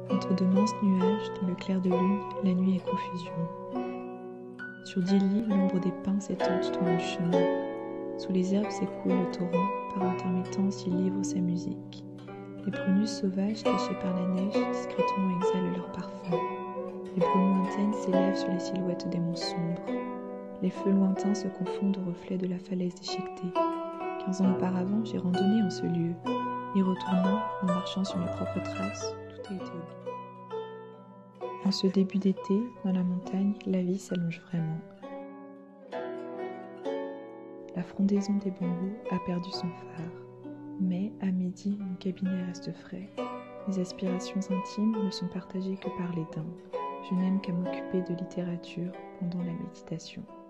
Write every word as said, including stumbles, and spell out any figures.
Entre de minces nuages, dans le clair de lune, la nuit est confusion. Sur dix lits, l'ombre des pins s'étend tout au long du chemin. Sous les herbes s'écoule le torrent, par intermittence il livre sa musique. Les prunus sauvages, cachés par la neige, discrètement exhalent leur parfum. Les brumes lointaines s'élèvent sur les silhouettes des monts sombres. Les feux lointains se confondent aux reflets de la falaise déchiquetée. Quinze ans auparavant, j'ai randonné en ce lieu. Y retournant, en marchant sur mes propres traces, tout a été oublié. En ce début d'été, dans la montagne, la vie s'allonge vraiment. La frondaison des bambous a perdu son phare. Mais, à midi, mon cabinet reste frais. Mes aspirations intimes ne sont partagées que par les daims. Je n'aime qu'à m'occuper de littérature pendant la méditation.